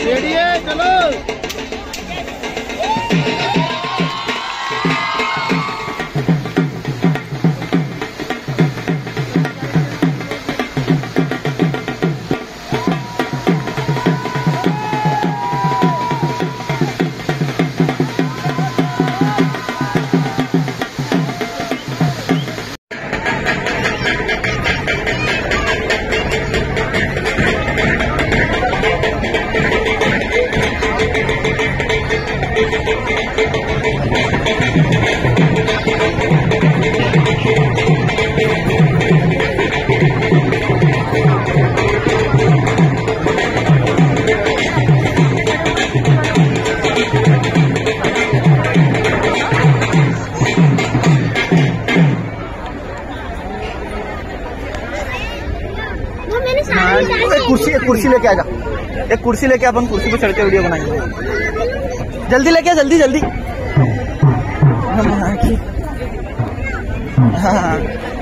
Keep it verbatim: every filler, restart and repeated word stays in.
Ready है, चलो। एक कुर्सी एक कुर्सी लेके आजा, एक कुर्सी लेके अपन कुर्सी पे चढ़ के वीडियो बनाएंगे। जल्दी लेके आ, जल्दी जल्दी। हाँ, हाँ।